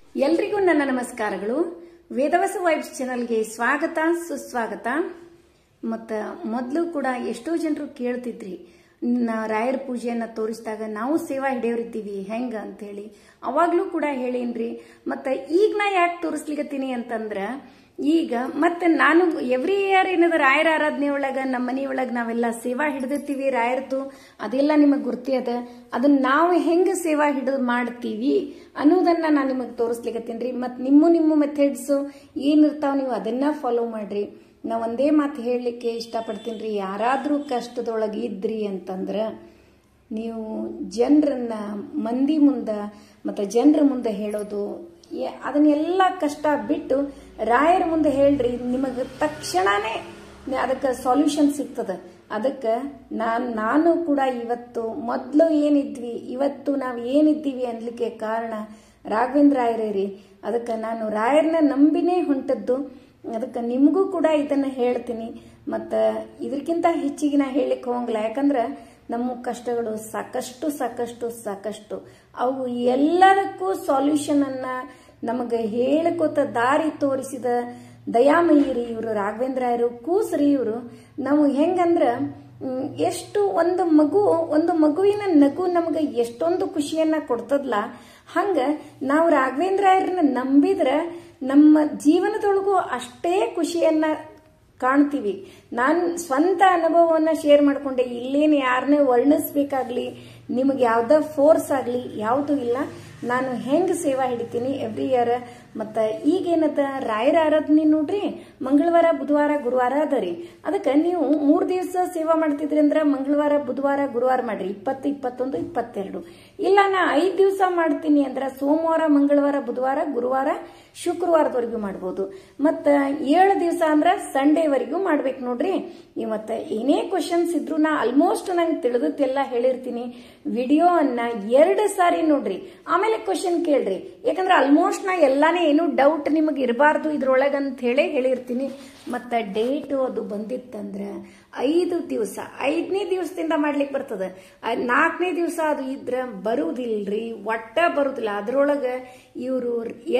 ಎಲ್ರಿಗೂ ನನ್ನ ನಮಸ್ಕಾರಗಳು. ವೇದವಸ ವೈಬ್ಸ್ ಚಾನೆಲ್ಗೆ ಸ್ವಾಗತ ಸುಸ್ವಾಗತ. ಮತ್ತು ಮೊದಲು ಕೂಡ ಎಷ್ಟೋ ಜನರು ಕೇಳ್ತಿದ್ರಿ, ರಾಯರ ಪೂಜೆಯನ್ನ ತೋರಿಸಿದಾಗ ನಾವು ಸೇವಾ ಹಿಡಿಯೋರಿದ್ದೀವಿ ಹೆಂಗ ಅಂತ ಹೇಳಿ. ಅವಾಗ್ಲೂ ಕೂಡ ಹೇಳೇನ್ರಿ. ಮತ್ತೆ ಈಗ ನಾ ಯಾಕೆ ತೋರಿಸ್ಲಿಕತ್ತೀನಿ ಅಂತಂದ್ರ, ಈಗ ಮತ್ತೆ ನಾನು ಎವ್ರಿ ಇಯರ್ ಏನದ ರಾಯರ ಆರಾಧನೆ ಒಳಗ ನಮ್ಮ ಮನೆಯೊಳಗ ನಾವೆಲ್ಲ ಸೇವಾ ಹಿಡಿದಿರ್ತೀವಿ ರಾಯರದು. ಅದೆಲ್ಲ ನಿಮಗ್ ಗುರ್ತಿ ಅದ. ಅದನ್ನ ನಾವು ಹೆಂಗ ಸೇವಾ ಹಿಡಿದು ಮಾಡ್ತೀವಿ ಅನ್ನೋದನ್ನ ನಾನು ನಿಮಗ್ ತೋರಿಸ್ಲಿಕತ್ತೀನ್ರಿ. ಮತ್ ನಿಮ್ಮ ಮೆಥಡ್ಸ್ ಏನಿರ್ತಾವ ನೀವು ಅದನ್ನ ಫಾಲೋ ಮಾಡ್ರಿ. ನಾ ಒಂದೇ ಮಾತು ಹೇಳಲಿಕ್ಕೆ ಇಷ್ಟಪಡ್ತೀನಿ. ಯಾರಾದ್ರೂ ಕಷ್ಟದೊಳಗ ಇದ್ರಿ ಅಂತಂದ್ರ ನೀವು ಜನರನ್ನ ಮಂದಿ ಮುಂದ ಮತ್ತೆ ಜನರ ಮುಂದೆ ಹೇಳೋದು, ಅದನ್ನೆಲ್ಲ ಕಷ್ಟ ಬಿಟ್ಟು ರಾಯರ ಮುಂದೆ ಹೇಳ್ರಿ. ನಿಮಗ ತಕ್ಷಣನೇ ಅದಕ್ಕೆ ಸೊಲ್ಯೂಷನ್ ಸಿಗ್ತದ. ಅದಕ್ಕೆ ನಾನು ಕೂಡ ಇವತ್ತು ಮೊದಲು ಏನಿದ್ವಿ ಇವತ್ತು ನಾವು ಏನಿದ್ದೀವಿ ಅನ್ಲಿಕ್ಕೆ ಕಾರಣ ರಾಘವೇಂದ್ರ ರಾಯರೇ. ಅದಕ್ಕೆ ನಾನು ರಾಯರನ್ನ ನಂಬಿನೇ ಹೊಂಟದ್ದು. ಅದಕ್ಕೆ ನಿಮಗೂ ಕೂಡ ಇದನ್ನ ಹೇಳ್ತೀನಿ. ಮತ್ತ ಇದಕ್ಕಿಂತ ಹೆಚ್ಚಿಗೆ ನಾ ಹೇಳಿಕ್ ಹೋಗಂಗಿಲ್ಲ. ಯಾಕಂದ್ರ ನಮ್ಮ ಕಷ್ಟಗಳು ಸಾಕಷ್ಟು ಅವು ಎಲ್ಲದಕ್ಕೂ ಸೊಲ್ಯೂಷನ್ ಅನ್ನ ನಮಗೆ ಹೇಳಿಕೊತ ದಾರಿ ತೋರಿಸಿದ ದಯಾಮಯಿರಿ ಇವರು ರಾಘವೇಂದ್ರ ರಾಯರು. ಕೂಸ್ರಿ ಇವರು. ನಾವು ಹೆಂಗಂದ್ರ ಎಷ್ಟು ಒಂದು ಮಗುವಿನ ನಗು ನಮಗೆ ಎಷ್ಟೊಂದು ಖುಷಿಯನ್ನ ಕೊಡ್ತದ್ಲ, ಹಂಗ ನಾವು ರಾಘವೇಂದ್ರ ರಾಯರನ್ನ ನಂಬಿದ್ರ ನಮ್ಮ ಜೀವನದೊಳಗೂ ಅಷ್ಟೇ ಖುಷಿಯನ್ನ ಕಾಣ್ತೀವಿ. ನಾನು ಸ್ವಂತ ಅನುಭವವನ್ನ ಶೇರ್ ಮಾಡ್ಕೊಂಡೆ. ಇಲ್ಲೇನು ಯಾರನ್ನೇ ವರ್ಣಿಸ್ಬೇಕಾಗ್ಲಿ, ನಿಮಗೆ ಯಾವ್ದ ಫೋರ್ಸ್ ಆಗ್ಲಿ ಯಾವ್ದು ಇಲ್ಲ. ನಾನು ಹೆಂಗ್ ಸೇವಾ ಹಿಡಿತೀನಿ ಎವ್ರಿ ಇಯರ್. ಮತ್ತ ಈಗೇನದ ರಾಯರ ಆರಾಧನೆ ನೋಡ್ರಿ, ಮಂಗಳವಾರ ಬುಧವಾರ ಗುರುವಾರ ಅದರಿ. ಅದಕ್ಕೆ ನೀವು 3 ದಿವಸ ಸೇವಾ ಮಾಡ್ತಿದ್ರಿ ಅಂದ್ರ ಮಂಗಳವಾರ ಬುಧವಾರ ಗುರುವಾರ ಮಾಡ್ರಿ. 20, 21, 22. ಇಲ್ಲ ನಾ 5 ದಿವಸ ಮಾಡ್ತೀನಿ ಅಂದ್ರ ಸೋಮವಾರ ಮಂಗಳವಾರ ಬುಧವಾರ ಗುರುವಾರ ಶುಕ್ರವಾರದವರೆಗೂ ಮಾಡ್ಬೋದು. ಮತ್ತ 7 ದಿವಸ ಅಂದ್ರ ಸಂಡೇವರೆಗೂ ಮಾಡ್ಬೇಕು ನೋಡ್ರಿ. ಇವತ್ತ ಏನೇ ಕ್ವಶನ್ಸ್ ಇದ್ರು ನಾ ಆಲ್ಮೋಸ್ಟ್ ನಂಗೆ ತಿಳಿದತ್ತೆಲ್ಲ ಹೇಳಿರ್ತೀನಿ. ವಿಡಿಯೋ ಅನ್ನ 2 ಸಾರಿ ನೋಡ್ರಿ, ಆಮೇಲೆ ಕ್ವಶನ್ ಕೇಳ್ರಿ. ಯಾಕಂದ್ರೆ ಆಲ್ಮೋಸ್ಟ್ ನಾ ಎಲ್ಲಾನೇ ಏನು ಡೌಟ್ ನಿಮಗೆ ಇರಬಾರ್ದು ಇದ್ರೊಳಗ ಅಂತ ಹೇಳಿ ಹೇಳಿರ್ತೀನಿ. ಮತ್ತ ಡೇಟ್ ಅದು ಬಂದಿತ್ತಂದ್ರ 5 ದಿವಸ, 5ನೇ ದಿವಸದಿಂದ ಮಾಡ್ಲಿಕ್ಕೆ ಬರ್ತದ. 4ನೇ ದಿವಸ ಅದು ಇದ್ರ ಬರುವುದಿಲ್ರಿ, ಒಟ್ಟ ಬರುದಿಲ್ಲ. ಅದ್ರೊಳಗ ಇವರು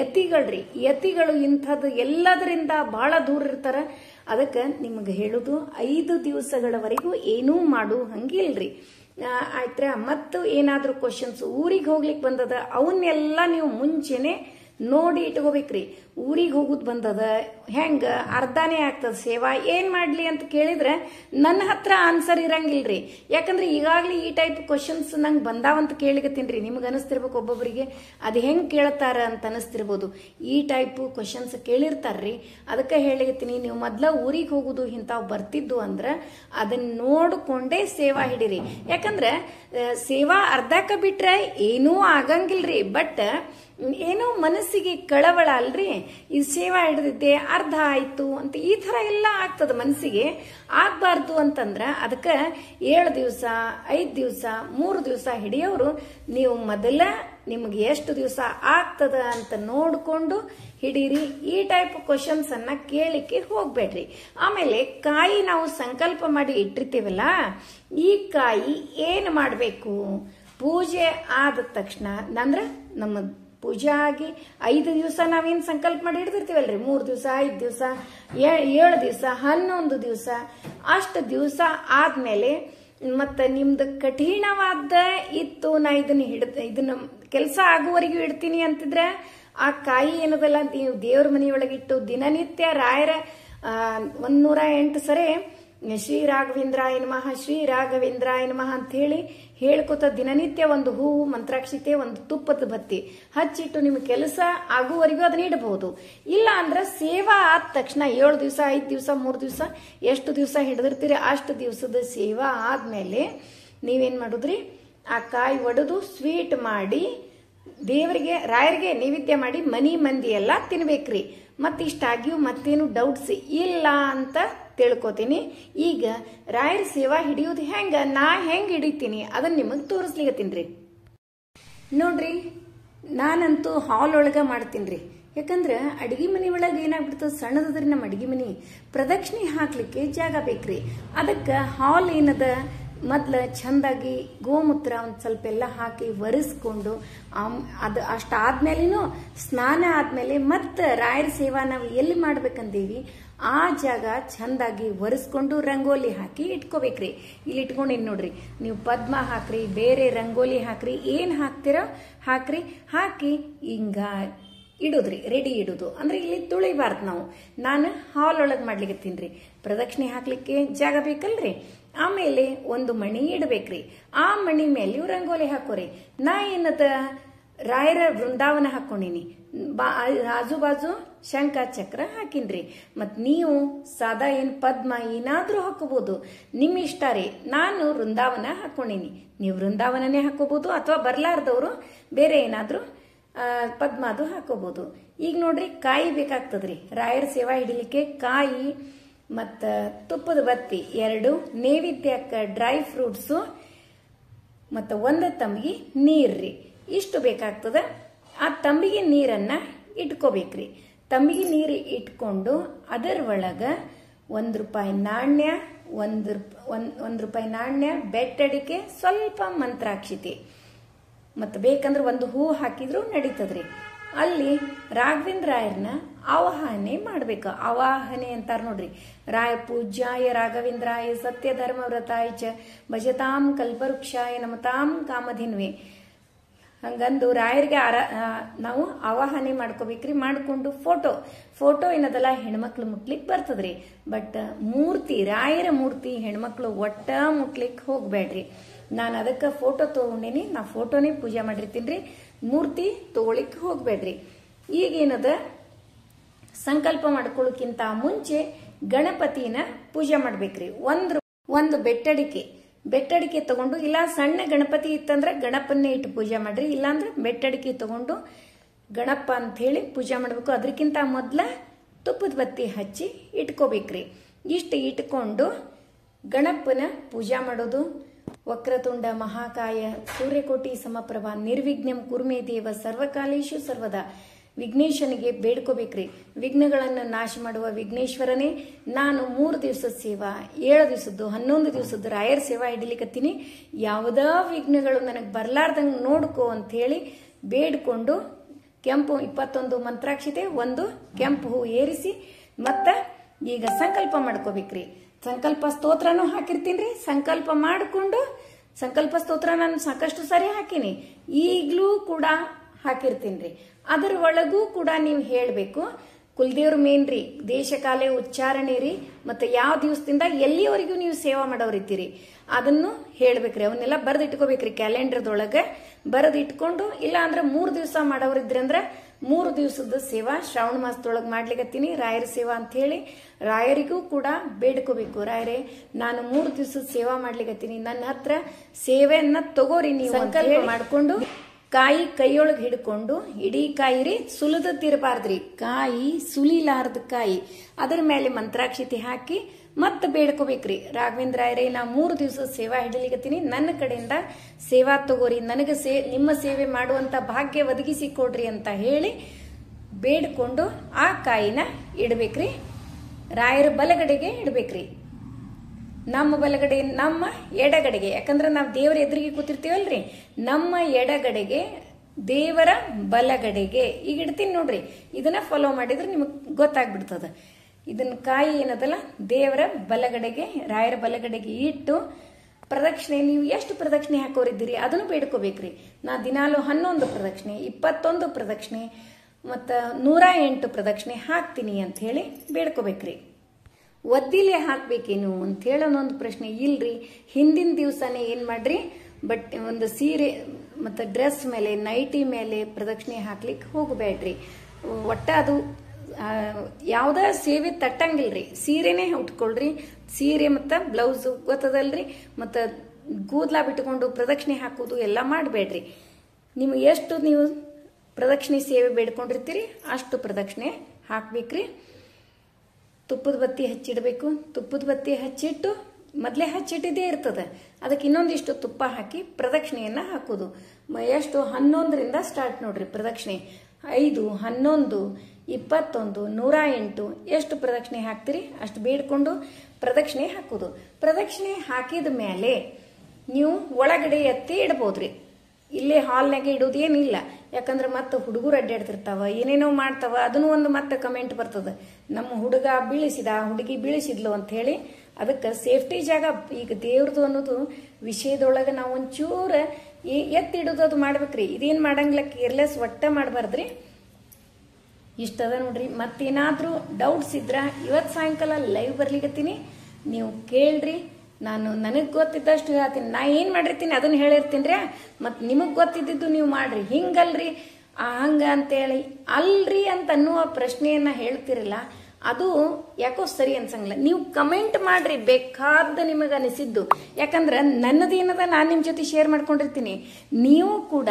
ಯತಿಗಳು ಇಂಥದ್ದು ಎಲ್ಲದರಿಂದ ಬಹಳ ದೂರ ಇರ್ತಾರ. ಅದಕ್ಕೆ ನಿಮಗೆ ಹೇಳುದು 5 ದಿವಸಗಳವರೆಗೂ ಏನೂ ಮಾಡು ಹಂಗಿಲ್ರಿ. ಆಯ್ತ್ರ. ಮತ್ತು ಏನಾದ್ರೂ ಕ್ವಶನ್ಸ್ ಊರಿಗೆ ಹೋಗ್ಲಿಕ್ಕೆ ಬಂದದ ಅವನ್ನೆಲ್ಲ ನೀವು ಮುಂಚೆನೆ ನೋಡಿ ಇಟ್ಕೋಬೇಕ್ರಿ. ಊರಿಗೆ ಹೋಗುದ್ ಬಂದದ ಹೆಂಗ ಅರ್ಧಾನೇ ಆಗ್ತದ ಸೇವಾ, ಏನ್ ಮಾಡ್ಲಿ ಅಂತ ಕೇಳಿದ್ರೆ ನನ್ನ ಹತ್ರ ಆನ್ಸರ್ ಇರಂಗಿಲ್ರಿ. ಯಾಕಂದ್ರೆ ಈಗಾಗ್ಲೇ ಈ ಟೈಪ್ ಕ್ವಶನ್ಸ್ ನಂಗೆ ಬಂದಾವಂತ ಕೇಳಿಗತ್ತೀನ್ರಿ. ನಿಮ್ಗೆ ಅನಿಸ್ತಿರ್ಬೇಕು ಒಬ್ಬೊಬ್ಬರಿಗೆ ಅದು ಹೆಂಗ್ ಕೇಳ್ತಾರ ಅಂತ ಅನಿಸ್ತಿರ್ಬೋದು. ಈ ಟೈಪ್ ಕ್ವಶನ್ಸ್ ಕೇಳಿರ್ತಾರ್ರಿ. ಅದಕ್ಕೆ ಹೇಳಿಗತ್ತೀನಿ, ನೀವು ಮೊದ್ಲ ಊರಿಗೆ ಹೋಗುದು ಇಂಥವು ಬರ್ತಿದ್ದು ಅಂದ್ರ ಅದನ್ನ ನೋಡ್ಕೊಂಡೇ ಸೇವಾ ಹಿಡೀರಿ. ಯಾಕಂದ್ರೆ ಸೇವಾ ಅರ್ಧಕ್ಕ ಬಿಟ್ರೆ ಏನೂ ಆಗಂಗಿಲ್ರಿ. ಬಟ್ ಏನೋ ಮನಸ್ಸಿಗೆ ಕಳವಳ ಅಲ್ರಿ, ಈ ಸೇವಾ ಹಿಡಿದಿದ್ದೆ ಅರ್ಧ ಆಯ್ತು ಅಂತ ಈ ತರ ಎಲ್ಲ ಆಗ್ತದ. ಮನಸ್ಸಿಗೆ ಆಗ್ಬಾರ್ದು ಅಂತಂದ್ರ ಅದಕ್ಕೆ 7 ದಿವಸ 5 ದಿವಸ 3 ದಿವಸ ಹಿಡಿಯೋರು ನೀವು ಮೊದಲ ನಿಮ್ಗೆ ಎಷ್ಟು ದಿವಸ ಆಗ್ತದ ಅಂತ ನೋಡ್ಕೊಂಡು ಹಿಡೀರಿ. ಈ ಟೈಪ್ ಕ್ವಶನ್ಸ್ ಅನ್ನ ಕೇಳಿಕ್ಕೆ ಹೋಗ್ಬೇಡ್ರಿ. ಆಮೇಲೆ ಕಾಯಿ ನಾವು ಸಂಕಲ್ಪ ಮಾಡಿ ಇಟ್ಟಿರ್ತೀವಲ್ಲ, ಈ ಕಾಯಿ ಏನ್ ಮಾಡ್ಬೇಕು, ಪೂಜೆ ಆದ ತಕ್ಷಣ ಅಂದ್ರ ನಮ್ಮ ಪೂಜೆ ಆಗಿ 5 ದಿವಸ ನಾವೇನ್ ಸಂಕಲ್ಪ ಮಾಡಿ ಹಿಡಿದಿರ್ತೀವಲ್ರಿ, 3 ದಿವಸ 5 ದಿವಸ 7 ದಿವಸ 11 ದಿವಸ ಅಷ್ಟು ದಿವಸ ಆದ್ಮೇಲೆ ಮತ್ತ ನಿಮ್ದು ಕಠಿಣವಾದ ಇತ್ತು, ನಾ ಇದನ್ನ ಕೆಲಸ ಆಗುವವರೆಗೂ ಇಡ್ತೀನಿ ಅಂತಿದ್ರೆ ಆ ಕಾಯಿ ಏನದಲ್ಲ ನೀವು ದೇವ್ರ ಮನೆಯೊಳಗಿಟ್ಟು ದಿನನಿತ್ಯ ರಾಯರ 108 ಸರಿ ಶ್ರೀ ರಾಘವೇಂದ್ರಾಯ ನಮಃ ಶ್ರೀ ರಾಘವೇಂದ್ರಾಯ ನಮಃ ಅಂತ ಹೇಳಿ ಹೇಳ್ಕೊತ ದಿನನಿತ್ಯ ಒಂದು ಹೂವು, ಮಂತ್ರಾಕ್ಷಿತೆ, ಒಂದು ತುಪ್ಪದ ಬತ್ತಿ ಹಚ್ಚಿಟ್ಟು ನಿಮ್ಗೆ ಕೆಲಸ ಆಗುವವರೆಗೂ ಅದನ್ನ ಇಡಬಹುದು. ಇಲ್ಲ ಅಂದ್ರೆ ಸೇವಾ ಆದ ತಕ್ಷಣ 7 ದಿವಸ 5 ದಿವಸ 3 ದಿವಸ ಎಷ್ಟು ದಿವಸ ಹಿಡಿದಿರ್ತೀರಿ ಅಷ್ಟು ದಿವಸದ ಸೇವಾ ಆದ್ಮೇಲೆ ನೀವೇನ್ ಮಾಡುದ್ರಿ, ಆ ಕಾಯಿ ಒಡೆದು ಸ್ವೀಟ್ ಮಾಡಿ ದೇವರಿಗೆ ರಾಯರಿಗೆ ನೈವೇದ್ಯ ಮಾಡಿ ಮನಿ ಮಂದಿ ಎಲ್ಲ ತಿನ್ಬೇಕ್ರಿ. ಮತ್ತಿಷ್ಟಾಗಿಯೂ ಮತ್ತೇನು ಡೌಟ್ಸ್ ಇಲ್ಲ ಅಂತ ತಿಳ್ಕೊತೀನಿ. ಈಗ ರಾಯರ ಸೇವಾ ಹಿಡಿಯೋದು ಹೆಂಗ, ನಾ ಹೆಂಗ್ ಹಿಡಿತೀನಿ ಅದನ್ನ ನಿಮಗ್ ತೋರಿಸ್ಲಿಕತ್ತೀನ್ರಿ. ನೋಡ್ರಿ, ನಾನಂತೂ ಹಾಲ್ ಒಳಗ ಮಾಡ್ತೀನ್ರಿ. ಯಾಕಂದ್ರ ಅಡಿಗೆ ಮನಿ ಒಳಗ ಏನಾಗ್ಬಿಡ್ತದ, ಸಣ್ಣದ್ರಿ ನಮ್ಮ ಅಡಿಗೆ ಮನಿ, ಪ್ರದಕ್ಷಿಣೆ ಹಾಕ್ಲಿಕ್ಕೆ ಜಾಗ ಬೇಕ್ರಿ. ಅದಕ್ಕ ಹಾಲ್ ಏನದ ಮೊದ್ಲು ಚಂದಾಗಿ ಗೋಮೂತ್ರ ಒಂದು ಸ್ವಲ್ಪ ಎಲ್ಲ ಹಾಕಿ ಒರೆಸ್ಕೊಂಡು ಅದು ಅಷ್ಟಾದ್ಮೇಲೆನೂ ಸ್ನಾನ ಆದ್ಮೇಲೆ ಮತ್ತೆ ರಾಯರ ಸೇವಾ ನಾವು ಎಲ್ಲಿ ಮಾಡ್ಬೇಕಂದೀವಿ ಆ ಜಾಗ ಚಂದಾಗಿ ಒರೆಸ್ಕೊಂಡು ರಂಗೋಲಿ ಹಾಕಿ ಇಟ್ಕೋಬೇಕ್ರಿ. ಇಲ್ಲಿ ಇಟ್ಕೊಂಡಿನಿ ನೋಡ್ರಿ, ನೀವು ಪದ್ಮ ಹಾಕ್ರಿ, ಬೇರೆ ರಂಗೋಲಿ ಹಾಕ್ರಿ, ಏನ್ ಹಾಕ್ತಿರೋ ಹಾಕ್ರಿ, ಹಾಕಿ ಹಿಂಗ ಇಡುದ್ರಿ, ರೆಡಿ ಇಡುದು. ಅಂದ್ರೆ ಇಲ್ಲಿ ತುಳಿಬಾರ್ದು. ನಾನು ಹಾಲ್ ಒಳಗೆ ಮಾಡ್ಲಿಕ್ಕೆ ಪ್ರದಕ್ಷಿಣೆ ಹಾಕ್ಲಿಕ್ಕೆ ಜಾಗ ಬೇಕಲ್ರಿ. ಆಮೇಲೆ ಒಂದು ಮಣಿ ಇಡ್ಬೇಕ್ರಿ. ಆ ಮಣಿ ಮೇಲೆ ನೀವು ರಂಗೋಲಿ ಹಾಕೋರಿ. ನಾ ಏನದ ರಾಯರ ವೃಂದಾವನ ಹಾಕೊಂಡಿನಿ, ಆಜು ಬಾಜು ಶಂಖ ಚಕ್ರ ಹಾಕಿನ್ರಿ. ಮತ್ ನೀವು ಸಾದಾ ಏನ್ ಪದ್ಮ ಏನಾದ್ರೂ ಹಾಕೋಬಹುದು, ನಿಮ್ ಇಷ್ಟ ರೀ. ನಾನು ವೃಂದಾವನ ಹಾಕೊಂಡಿನಿ, ನೀವು ವೃಂದಾವನನೇ ಹಾಕೋಬಹುದು, ಅಥವಾ ಬರ್ಲಾರ್ದವ್ರು ಬೇರೆ ಏನಾದ್ರೂ ಪದ್ಮ ಅದು ಹಾಕೋಬಹುದು. ಈಗ ನೋಡ್ರಿ, ಕಾಯಿ ಬೇಕಾಗ್ತದ್ರಿ ರಾಯರ ಸೇವಾ ಹಿಡಿಲಿಕ್ಕೆ. ಕಾಯಿ ಮತ್ತ ತುಪ್ಪದ ಬತ್ತಿ 2, ನೈವೇದ್ಯಕ್ಕೆ ಡ್ರೈ ಫ್ರೂಟ್ಸು, ಮತ್ತ 1 ತಂಬಿಗೆ ನೀರ್ರಿ, ಇಷ್ಟು ಬೇಕಾಗ್ತದ. ಆ ತಂಬಿಗೆ ನೀರನ್ನ ಇಟ್ಕೋಬೇಕ್ರಿ. ತಂಬಿಗೆ ನೀರು ಇಟ್ಕೊಂಡು ಅದರ ಒಳಗ ₹1 ನಾಣ್ಯ, ₹1 ನಾಣ್ಯ, ಬೆಟ್ಟಡಿಕೆ, ಸ್ವಲ್ಪ ಮಂತ್ರಾಕ್ಷಿತೆ, ಮತ್ತ ಬೇಕಂದ್ರೆ 1 ಹೂ ಹಾಕಿದ್ರು ನಡೀತದ್ರಿ. ಅಲ್ಲಿ ರಾಘವೇಂದ್ರ ರಾಯರ್ನ ಆವಾಹನೆ ಮಾಡ್ಬೇಕು. ಆವಾಹನೆ ಅಂತಾರ ನೋಡ್ರಿ, ರಾಯ ಪೂಜ್ಯಾಯ ರಾಘವೇಂದ್ರಾಯ ಸತ್ಯ ಧರ್ಮ ವ್ರತಾಯ ಚ ಭಜತಾಂ ಕಲ್ಪವೃಕ್ಷಾಯ ನಮತಾಂ ಕಾಮಧಿನ್ವೆ. ಹಂಗಂದು ರಾಯರಿಗೆ ನಾವು ಆವಾಹನೆ ಮಾಡ್ಕೋಬೇಕ್ರಿ. ಮಾಡ್ಕೊಂಡು ಫೋಟೋ ಏನದಲ್ಲ ಹೆಣ್ಮಕ್ಳು ಮುಟ್ಲಿಕ್ ಬರ್ತದ್ರಿ. ಬಟ್ ಮೂರ್ತಿ, ರಾಯರ ಮೂರ್ತಿ ಹೆಣ್ಮಕ್ಳು ಒಟ್ಟ ಮುಟ್ಲಿಕ್ ಹೋಗ್ಬೇಡ್ರಿ. ನಾನು ಅದಕ್ಕೆ ಫೋಟೋ ತಗೊಂಡೇನಿ, ನಾ ಫೋಟೋನೇ ಪೂಜೆ ಮಾಡಿರ್ತೀನಿ. ಮೂರ್ತಿ ತಗೊಳಿಕ್ ಹೋಗ್ಬೇಡ್ರಿ. ಈಗೇನದ ಸಂಕಲ್ಪ ಮಾಡ್ಕೊಳ್ಳೋಕ್ಕಿಂತ ಮುಂಚೆ ಗಣಪತಿನ ಪೂಜೆ ಮಾಡ್ಬೇಕ್ರಿ. ಒಂದು ಬೆಟ್ಟಡಿಕೆ ತಗೊಂಡು, ಇಲ್ಲ ಸಣ್ಣ ಗಣಪತಿ ಇತ್ತಂದ್ರೆ ಗಣಪನ್ನೇ ಇಟ್ಟು ಪೂಜೆ ಮಾಡ್ರಿ, ಇಲ್ಲಾಂದ್ರೆ ಬೆಟ್ಟಡಿಕೆ ತಗೊಂಡು ಗಣಪ ಅಂತ ಹೇಳಿ ಪೂಜೆ ಮಾಡ್ಬೇಕು. ಅದಕ್ಕಿಂತ ಮೊದ್ಲ ತುಪ್ಪದ ಬತ್ತಿ ಹಚ್ಚಿ ಇಟ್ಕೋಬೇಕ್ರಿ. ಇಷ್ಟು ಇಟ್ಕೊಂಡು ಗಣಪನ ಪೂಜೆ ಮಾಡೋದು. ವಕ್ರತುಂಡ ಮಹಾಕಾಯ ಸೂರ್ಯಕೋಟಿ ಸಮಪ್ರಭಾ ನಿರ್ವಿಘ್ನಂ ಕುರ್ಮೇ ದೇವ ಸರ್ವಕಾಲೇಶು ಸರ್ವದಾ. ವಿಘ್ನೇಶನಿಗೆ ಬೇಡ್ಕೋಬೇಕ್ರಿ. ವಿಘ್ನಗಳನ್ನು ನಾಶ ಮಾಡುವ ವಿಘ್ನೇಶ್ವರನೇ, ನಾನು 3 ದಿವಸದ ಸೇವಾ, 7 ದಿವಸದ್ದು, 11 ದಿವಸದ್ದು ರಾಯರ ಸೇವಾ ಹಿಡಿಲಿಕತ್ತೀನಿ. ಯಾವುದೋ ವಿಘ್ನಗಳು ನನಗೆ ಬರ್ಲಾರ್ದಂಗೆ ನೋಡ್ಕೋ ಅಂತ ಹೇಳಿ ಬೇಡ್ಕೊಂಡು ಕೆಂಪು 21 ಮಂತ್ರಾಕ್ಷತೆ, 1 ಕೆಂಪು ಹೂ ಏರಿಸಿ ಮತ್ತ ಈಗ ಸಂಕಲ್ಪ ಮಾಡ್ಕೋಬೇಕ್ರಿ. ಸಂಕಲ್ಪ ಸ್ತೋತ್ರನೂ ಹಾಕಿರ್ತೀನಿ. ಸಂಕಲ್ಪ ಮಾಡಿಕೊಂಡು ಸಂಕಲ್ಪ ಸ್ತೋತ್ರ ನಾನು ಸಾಕಷ್ಟು ಸಾರಿ ಹಾಕಿನಿ, ಈಗ್ಲೂ ಕೂಡ ಹಾಕಿರ್ತೀನಿ. ಅದರ ಒಳಗೂ ಕೂಡ ನೀವು ಹೇಳ್ಬೇಕು. ಕುಲದೇವ್ರ ಮೇನ್ ರೀ, ದೇಶಕಾಲೆ ಉಚ್ಚಾರಣೆ ರೀ, ಮತ್ತೆ ಯಾವ ದಿವಸದಿಂದ ಎಲ್ಲಿವರೆಗೂ ನೀವು ಸೇವಾ ಮಾಡೋರಿದ್ದೀರಿ ಅದನ್ನು ಹೇಳ್ಬೇಕ್ರಿ. ಅವನ್ನೆಲ್ಲ ಬರೆದಿಟ್ಕೋಬೇಕ್ರಿ. ಕ್ಯಾಲೆಂಡರ್ದೊಳಗೆ ಬರೆದಿಟ್ಕೊಂಡು, ಇಲ್ಲ ಅಂದ್ರೆ 3 ದಿವಸ ಮಾಡೋರಿದ್ರಿ ಅಂದ್ರೆ 3 ದಿವಸದ ಸೇವಾ ಶ್ರಾವಣ ಮಾಸದೊಳಗೆ ಮಾಡ್ಲಿಕತ್ತೀನಿ ರಾಯರ ಸೇವಾ ಅಂತ ಹೇಳಿ ರಾಯರಿಗೂ ಕೂಡ ಬೇಡ್ಕೋಬೇಕು. ರಾಯರೇ, ನಾನು 3 ದಿವಸದ ಸೇವಾ ಮಾಡ್ಲಿಕತ್ತೀನಿ, ನನ್ನ ಹತ್ರ ಸೇವೆಯನ್ನ ತಗೋರಿ ನೀವು ಸಂಕಲ್ಪ ಮಾಡ್ಕೊಂಡು. ಕಾಯಿ ಕೈಯೊಳಗೆ ಹಿಡ್ಕೊಂಡು, ಇಡೀ ಕಾಯಿ ರೀ, ಸುಲಿದತ್ತಿರಬಾರ್ದ್ರಿ, ಕಾಯಿ ಸುಲಿಲಾರ್ದ ಕಾಯಿ, ಅದರ ಮೇಲೆ ಮಂತ್ರಾಕ್ಷತೆ ಹಾಕಿ ಮತ್ತೆ ಬೇಡ್ಕೋಬೇಕ್ರಿ. ರಾಘವೇಂದ್ರ ರಾಯರೇ, ನಾ 3 ದಿವಸದ ಸೇವಾ ಹಿಡಲಿಕತ್ತೀನಿ, ನನ್ನ ಕಡೆಯಿಂದ ಸೇವಾ ತಗೋರಿ, ನನಗೆ ನಿಮ್ಮ ಸೇವೆ ಮಾಡುವಂತ ಭಾಗ್ಯ ಒದಗಿಸಿ ಕೊಡ್ರಿ ಅಂತ ಹೇಳಿ ಬೇಡ್ಕೊಂಡು ಆ ಕಾಯಿನ ಇಡ್ಬೇಕ್ರಿ. ರಾಯರ ಬಲಗಡೆಗೆ ಇಡ್ಬೇಕ್ರಿ. ನಮ್ಮ ಬಲಗಡೆ, ನಮ್ಮ ಎಡಗಡೆಗೆ, ಯಾಕಂದ್ರೆ ನಾವು ದೇವರ ಎದುರಿಗೆ ಕೂತಿರ್ತೀವಲ್ರಿ, ನಮ್ಮ ಎಡಗಡೆಗೆ, ದೇವರ ಬಲಗಡೆಗೆ ಈಗ ಇಡ್ತೀನಿ ನೋಡ್ರಿ. ಇದನ್ನ ಫಾಲೋ ಮಾಡಿದ್ರೆ ನಿಮಗೆ ಗೊತ್ತಾಗ್ಬಿಡ್ತದ. ಇದನ್ನ ಕಾಯಿ ಏನದಲ್ಲ ದೇವರ ಬಲಗಡೆಗೆ, ರಾಯರ ಬಲಗಡೆಗೆ ಇಟ್ಟು ಪ್ರದಕ್ಷಿಣೆ, ನೀವು ಎಷ್ಟು ಪ್ರದಕ್ಷಿಣೆ ಹಾಕೋರಿದ್ದೀರಿ ಅದನ್ನು ಬೇಡ್ಕೋಬೇಕ್ರಿ. ನಾ ದಿನಾಲು 11 ಪ್ರದಕ್ಷಿಣೆ, 21 ಪ್ರದಕ್ಷಿಣೆ, ಮತ್ತ 108 ಪ್ರದಕ್ಷಿಣೆ ಹಾಕ್ತೀನಿ ಅಂತ ಹೇಳಿ ಬೇಡ್ಕೋಬೇಕ್ರಿ. ಒದ್ದಿಲೆ ಹಾಕ್ಬೇಕೇನು ಅಂತ ಹೇಳೋನೊಂದು ಪ್ರಶ್ನೆ. ಇಲ್ರಿ, ಹಿಂದಿನ ದಿವಸನೇ ಏನ್ ಮಾಡ್ರಿ, ಬಟ್ ಒಂದು ಸೀರೆ ಮತ್ತೆ ಡ್ರೆಸ್ ಮೇಲೆ, ನೈಟಿ ಮೇಲೆ ಪ್ರದಕ್ಷಿಣೆ ಹಾಕ್ಲಿಕ್ಕೆ ಹೋಗಬೇಡ್ರಿ. ಒಟ್ಟ ಅದು ಯಾವ್ದ ಸೇವೆ ತಟ್ಟಂಗಿಲ್ರಿ, ಸೀರೆನೇ ಉಟ್ಕೊಳ್ರಿ. ಸೀರೆ ಮತ್ತ ಬ್ಲೌಸ್ ಗೊತ್ತದಲ್ರಿ, ಮತ್ತ ಕೂದ್ಲಾ ಬಿಟ್ಕೊಂಡು ಪ್ರದಕ್ಷಿಣೆ ಹಾಕೋದು ಎಲ್ಲ ಮಾಡಬೇಡ್ರಿ. ನಿಮ್ಗೆ ಎಷ್ಟು ನೀವು ಪ್ರದಕ್ಷಿಣೆ ಸೇವೆ ಬೇಡ್ಕೊಂಡಿರ್ತೀರಿ ಅಷ್ಟು ಪ್ರದಕ್ಷಿಣೆ ಹಾಕ್ಬೇಕ್ರಿ. ತುಪ್ಪದ ಬತ್ತಿ ಹಚ್ಚಿಡ್ಬೇಕು. ತುಪ್ಪದ ಬತ್ತಿ ಹಚ್ಚಿಟ್ಟು ಮೊದಲೇ ಹಚ್ಚಿಟ್ಟಿದ್ದೇ ಇರ್ತದೆ, ಅದಕ್ಕೆ ಇನ್ನೊಂದಿಷ್ಟು ತುಪ್ಪ ಹಾಕಿ ಪ್ರದಕ್ಷಿಣೆಯನ್ನ ಹಾಕೋದು. ಎಷ್ಟು 11ರಿಂದ ಸ್ಟಾರ್ಟ್ ನೋಡ್ರಿ ಪ್ರದಕ್ಷಿಣೆ. 5, 11, 21, 108 ಎಷ್ಟು ಪ್ರದಕ್ಷಿಣೆ ಹಾಕ್ತಿರಿ ಅಷ್ಟು ಬೇಡ್ಕೊಂಡು ಪ್ರದಕ್ಷಿಣೆ ಹಾಕೋದು. ಪ್ರದಕ್ಷಿಣೆ ಹಾಕಿದ ಮೇಲೆ ನೀವು ಒಳಗಡೆ ಎತ್ತಿ ಇಡಬಹುದ್ರಿ. ಇಲ್ಲೇ ಹಾಲ್ನಾಗ ಇಡೋದೇನಿಲ್ಲ. ಯಾಕಂದ್ರೆ ಮತ್ತೆ ಹುಡುಗರು ಅಡ್ಡಾಡ್ತಿರ್ತಾವ, ಏನೇನೋ ಮಾಡ್ತಾವ. ಅದನ್ನು ಒಂದು ಮತ್ತೆ ಕಮೆಂಟ್ ಬರ್ತದ, ನಮ್ಮ ಹುಡುಗ ಬೀಳಿಸಿದ, ಹುಡುಗಿ ಬೀಳಿಸಿದ್ಲು ಅಂತ ಹೇಳಿ. ಅದಕ್ಕೆ ಸೇಫ್ಟಿ ಜಾಗ ಈಗ ದೇವ್ರದು ಅನ್ನೋದು ವಿಷಯದೊಳಗೆ ನಾವು ಒಂಚೂರ ಎತ್ತಿಡೋದು ಅದು ಮಾಡ್ಬೇಕ್ರಿ. ಇದೇನ್ ಮಾಡಂಗಿಲ್ಲ, ಕೇರ್ಲೆಸ್ ಒಟ್ಟ ಮಾಡಬಾರ್ದ್ರಿ. ಇಷ್ಟದ ನೋಡ್ರಿ. ಮತ್ತೇನಾದ್ರೂ ಡೌಟ್ಸ್ ಇದ್ರ ಇವತ್ತು ಸಾಯಂಕಾಲ ಲೈವ್ ಬರ್ಲಿಕತ್ತೀನಿ, ನೀವು ಕೇಳ್ರಿ. ನನಗೆ ಗೊತ್ತಿದ್ದಷ್ಟು ಹೇಳ್ತೀನಿ. ನಾ ಏನ್ ಮಾಡಿರ್ತೀನಿ ಅದನ್ನ ಹೇಳಿರ್ತೀನಿ. ಮತ್ ನಿಮಗ್ ಗೊತ್ತಿದ್ದು ನೀವು ಮಾಡ್ರಿ. ಹಿಂಗಲ್ರಿ ಹಂಗ ಅಂತೇಳಿ ಅಲ್ರಿ ಅಂತ ಅನ್ನುವ ಪ್ರಶ್ನೆಯನ್ನ ಹೇಳ್ತಿರಲ್ಲ, ಅದು ಯಾಕೋ ಸರಿ ಅನ್ಸಂಗಿಲ್ಲ. ನೀವು ಕಮೆಂಟ್ ಮಾಡ್ರಿ ಬೇಕಾದ ನಿಮಗೆ ಅನಿಸಿದ್ದು. ಯಾಕಂದ್ರೆ ನನ್ನದೇನದ ನಾನು ನಿಮ್ ಜೊತೆ ಶೇರ್ ಮಾಡ್ಕೊಂಡಿರ್ತೀನಿ. ನೀವು ಕೂಡ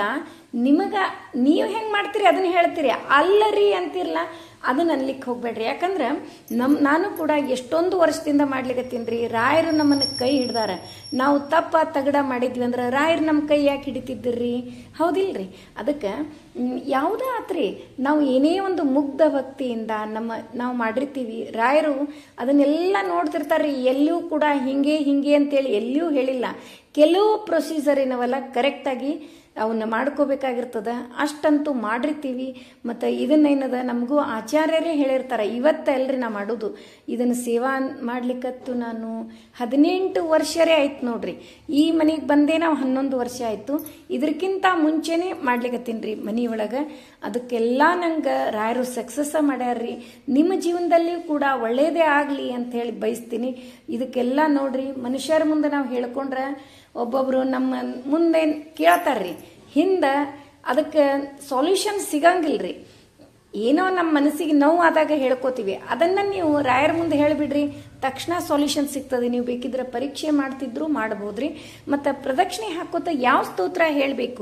ನೀವು ಹೆಂಗ್ ಮಾಡ್ತೀರಿ ಅದನ್ನ ಹೇಳ್ತೀರಿ. ಅಲ್ಲರಿ ಅಂತಿರ್ಲ ಅದನ್ನ ಅನ್ಲಿಕ್ಕೆ ಹೋಗ್ಬೇಡ್ರಿ. ಯಾಕಂದ್ರ ನಾನು ಕೂಡ ಎಷ್ಟೊಂದು ವರ್ಷದಿಂದ ಮಾಡ್ಲಿಕತ್ತೀನ್ರಿ. ರಾಯರು ನಮ್ಮನ್ನ ಕೈ ಹಿಡ್ದಾರ. ನಾವು ತಪ್ಪ ತಗಡ ಮಾಡಿದ್ವಿ ಅಂದ್ರ ರಾಯರು ನಮ್ಮ ಕೈ ಯಾಕೆ ಹಿಡಿತಿದ್ರಿ? ಹೌದಿಲ್ರಿ? ಅದಕ್ಕೆ ಯಾವುದೇ ಆತ್ರಿ, ನಾವು ಏನೇ ಒಂದು ಮುಗ್ಧ ಭಕ್ತಿಯಿಂದ ನಾವು ಮಾಡಿರ್ತೀವಿ. ರಾಯರು ಅದನ್ನೆಲ್ಲ ನೋಡ್ತಿರ್ತಾರ್ರಿ. ಎಲ್ಲಿಯೂ ಕೂಡ ಹಿಂಗೆ ಅಂತೇಳಿ ಎಲ್ಲಿಯೂ ಹೇಳಿಲ್ಲ. ಕೆಲವು ಪ್ರೊಸೀಜರ್ ಏನವಲ್ಲ ಕರೆಕ್ಟಾಗಿ ಅವನ್ನ ಮಾಡ್ಕೋಬೇಕಾಗಿರ್ತದ. ಅಷ್ಟಂತೂ ಮಾಡಿರ್ತೀವಿ. ಮತ್ತು ಇದನ್ನೇನದ ನಮಗೂ ಆಚಾರ್ಯರೇ ಹೇಳಿರ್ತಾರ. ಇವತ್ತಲ್ರಿ ನಾ ಮಾಡೋದು ಇದನ್ನ ಸೇವಾ ಮಾಡ್ಲಿಕ್ಕತ್ತು ನಾನು 18 ವರ್ಷರೇ ಆಯ್ತು ನೋಡ್ರಿ. ಈ ಮನೆಗೆ ಬಂದೇ ನಾವು 11 ವರ್ಷ ಆಯ್ತು. ಇದಕ್ಕಿಂತ ಮುಂಚೆನೆ ಮಾಡ್ಲಿಕತ್ತೀನ್ರಿ ಮನೆಯೊಳಗೆ. ಅದಕ್ಕೆಲ್ಲ ನಂಗೆ ರಾಯರು ಸಕ್ಸಸ್ ಮಾಡ್ಯಾರ್ರಿ. ನಿಮ್ಮ ಜೀವನದಲ್ಲಿಯೂ ಕೂಡ ಒಳ್ಳೇದೇ ಆಗಲಿ ಅಂತ ಹೇಳಿ ಬಯಸ್ತೀನಿ. ಇದಕ್ಕೆಲ್ಲ ನೋಡ್ರಿ, ಮನುಷ್ಯರ ಮುಂದೆ ನಾವು ಹೇಳ್ಕೊಂಡ್ರೆ ಒಬ್ಬೊಬ್ರು ನಮ್ಮ ಮುಂದೆ ಕೇಳ್ತಾರ್ರಿ, ಹಿಂದೆ ಅದಕ್ಕೆ ಸೊಲ್ಯೂಷನ್ ಸಿಗಂಗಿಲ್ರಿ. ಏನೋ ನಮ್ಮ ಮನಸ್ಸಿಗೆ ನೋವು ಆದಾಗ ಹೇಳ್ಕೋತೀವಿ, ಅದನ್ನ ನೀವು ರಾಯರ ಮುಂದೆ ಹೇಳಿಬಿಡ್ರಿ, ತಕ್ಷಣ ಸೊಲ್ಯೂಷನ್ ಸಿಗ್ತದೆ. ನೀವು ಬೇಕಿದ್ರೆ ಪರೀಕ್ಷೆ ಮಾಡ್ತಿದ್ರು ಮಾಡಬಹುದ್ರಿ. ಮತ್ತು ಪ್ರದಕ್ಷಿಣೆ ಹಾಕೋತ ಯಾವ ಸ್ತೋತ್ರ ಹೇಳಬೇಕು?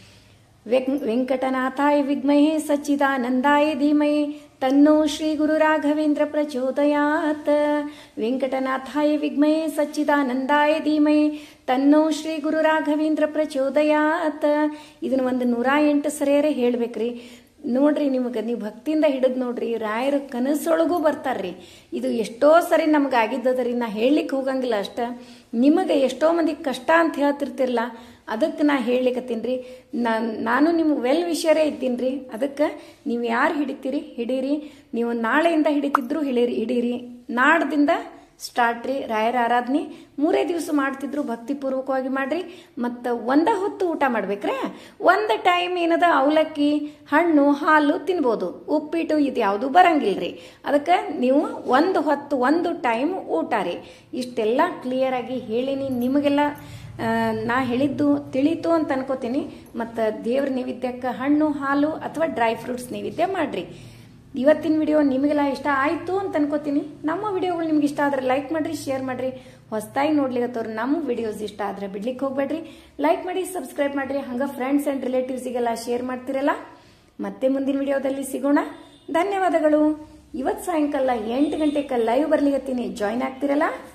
ವೆಂಕಟನಾಥಾಯ ವಿದ್ಮಹೇ ಸಚ್ಚಿದಾನಂದಾಯ ಧೀಮಹಿ ತನ್ನೋ ಶ್ರೀ ಗುರು ರಾಘವೇಂದ್ರ ಪ್ರಚೋದಯಾತ್. ವೆಂಕಟನಾಥಾಯ ವಿದ್ಮಹೇ ಸಚ್ಚಿದಾನಂದಾಯ ಧೀಮಹಿ ತನ್ನೋ ಶ್ರೀ ಗುರು ರಾಘವೇಂದ್ರ ಪ್ರಚೋದಯಾತ್. ಇದನ್ನ ಒಂದು 108 ಸರಿಯರೇ ಹೇಳ್ಬೇಕ್ರಿ. ನೋಡ್ರಿ, ನೀವು ಭಕ್ತಿಯಿಂದ ಹಿಡಿದ್ ನೋಡ್ರಿ, ರಾಯರ ಕನಸೊಳಗೂ ಬರ್ತಾರ್ರಿ. ಇದು ಎಷ್ಟೋ ಸರಿ ನಮ್ಗೆ ಆಗಿದ್ದದ್ರಿ. ನಾ ಹೇಳಲಿಕ್ಕೆ ಹೋಗಂಗಿಲ್ಲ ಅಷ್ಟ. ನಿಮಗೆ ಎಷ್ಟೋ ಮಂದಿ ಕಷ್ಟ ಅಂತ ಹೇಳ್ತಿರ್ತಿರಲ್ಲ, ಅದಕ್ಕೆ ನಾ ಹೇಳಲಿಕ್ಕತ್ತೀನಿ. ನಾನು ನಿಮ್ಗೆ ವೆಲ್ ವಿಷಯರೇ ಇದ್ದೀನ್ರಿ. ಅದಕ್ಕೆ ನೀವು ಯಾರು ಹಿಡಿತೀರಿ ಹಿಡೀರಿ. ನೀವು ನಾಳೆಯಿಂದ ಹಿಡಿತಿದ್ರು ಹಿಡೀರಿ. ನಾಡ್ದಿಂದ ಸ್ಟಾರ್ಟ್ ರೀ ರಾಯರ ಆರಾಧನೆ. 3 ದಿವಸ ಮಾಡ್ತಿದ್ರು, ಭಕ್ತಿಪೂರ್ವಕವಾಗಿ ಮಾಡ್ರಿ. ಮತ್ತು ಒಂದ ಹೊತ್ತು ಊಟ ಮಾಡ್ಬೇಕ್ರೆ. ಒಂದು ಟೈಮ್ ಏನದ ಅವಲಕ್ಕಿ, ಹಣ್ಣು, ಹಾಲು ತಿನ್ಬೋದು. ಉಪ್ಪಿಟ್ಟು ಇದು ಯಾವುದು ಬರಂಗಿಲ್ರಿ. ಅದಕ್ಕೆ ನೀವು ಒಂದು ಹೊತ್ತು ಒಂದು ಟೈಮ್ ಊಟ ರೀ. ಇಷ್ಟೆಲ್ಲ ಕ್ಲಿಯರ್ ಆಗಿ ಹೇಳಿನಿ. ನಿಮಗೆಲ್ಲ ನಾ ಹೇಳಿದ್ದು ತಿಳಿತು ಅಂತ ಅನ್ಕೋತೀನಿ. ಮತ್ತು ದೇವ್ರ ನೈವೇದ್ಯಕ್ಕೆ ಹಣ್ಣು, ಹಾಲು ಅಥವಾ ಡ್ರೈ ಫ್ರೂಟ್ಸ್ ನೈವೇದ್ಯ ಮಾಡ್ರಿ. ಇವತ್ತಿನ ವಿಡಿಯೋ ನಿಮಗೆಲ್ಲ ಇಷ್ಟ ಆಯಿತು ಅಂತ ಅನ್ಕೋತೀನಿ. ನಮ್ಮ ವಿಡಿಯೋಗಳು ನಿಮ್ಗೆ ಇಷ್ಟ ಆದರೆ ಲೈಕ್ ಮಾಡಿರಿ, ಶೇರ್ ಮಾಡಿರಿ. ಹೊಸದಾಗಿ ನೋಡ್ಲಿಕ್ಕತ್ತವ್ರು ನಮ್ಮ ವಿಡಿಯೋಸ್ ಇಷ್ಟ ಆದರೆ ಬಿಡ್ಲಿಕ್ಕೆ ಹೋಗ್ಬೇಡ್ರಿ. ಲೈಕ್ ಮಾಡಿ, ಸಬ್ಸ್ಕ್ರೈಬ್ ಮಾಡಿರಿ. ಹಂಗೆ ಫ್ರೆಂಡ್ಸ್ ಆ್ಯಂಡ್ ರಿಲೇಟಿವ್ಸಿಗೆಲ್ಲ ಶೇರ್ ಮಾಡ್ತಿರಲ್ಲ. ಮತ್ತೆ ಮುಂದಿನ ವಿಡಿಯೋದಲ್ಲಿ ಸಿಗೋಣ. ಧನ್ಯವಾದಗಳು. ಇವತ್ತು ಸಾಯಂಕಾಲ 8 ಗಂಟೆಗೆ ಲೈವ್ ಬರ್ಲಿಕತ್ತೀನಿ. ಜಾಯ್ನ್ ಆಗ್ತಿರಲ್ಲ.